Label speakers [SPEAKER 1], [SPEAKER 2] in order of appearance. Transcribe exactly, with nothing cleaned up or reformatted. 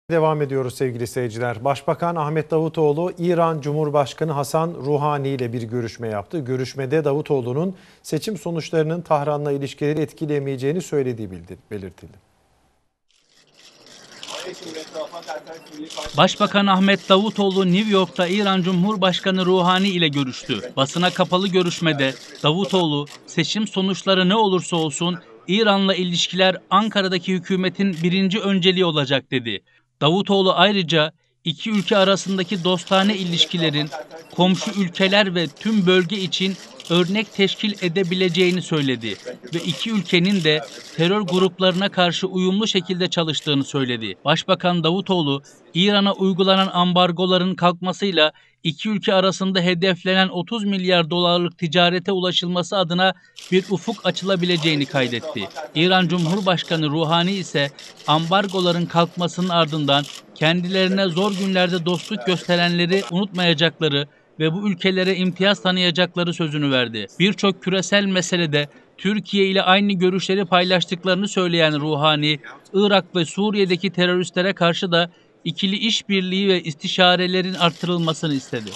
[SPEAKER 1] Devam ediyoruz sevgili seyirciler. Başbakan Ahmet Davutoğlu, İran Cumhurbaşkanı Hasan Ruhani ile bir görüşme yaptı. Görüşmede Davutoğlu'nun seçim sonuçlarının Tahran'la ilişkileri etkilemeyeceğini söylediği belirtildi.
[SPEAKER 2] Başbakan Ahmet Davutoğlu New York'ta İran Cumhurbaşkanı Ruhani ile görüştü. Basına kapalı görüşmede Davutoğlu, seçim sonuçları ne olursa olsun İran'la ilişkiler Ankara'daki hükümetin birinci önceliği olacak dedi. Davutoğlu ayrıca iki ülke arasındaki dostane ilişkilerin komşu ülkeler ve tüm bölge için örnek teşkil edebileceğini söyledi ve iki ülkenin de terör gruplarına karşı uyumlu şekilde çalıştığını söyledi. Başbakan Davutoğlu, İran'a uygulanan ambargoların kalkmasıyla iki ülke arasında hedeflenen otuz milyar dolarlık ticarete ulaşılması adına bir ufuk açılabileceğini kaydetti. İran Cumhurbaşkanı Ruhani ise ambargoların kalkmasının ardından kendilerine zor günlerde dostluk gösterenleri unutmayacakları ve bu ülkelere imtiyaz tanıyacakları sözünü verdi. Birçok küresel meselede Türkiye ile aynı görüşleri paylaştıklarını söyleyen Ruhani, Irak ve Suriye'deki teröristlere karşı da ikili işbirliği ve istişarelerin artırılmasını istedi.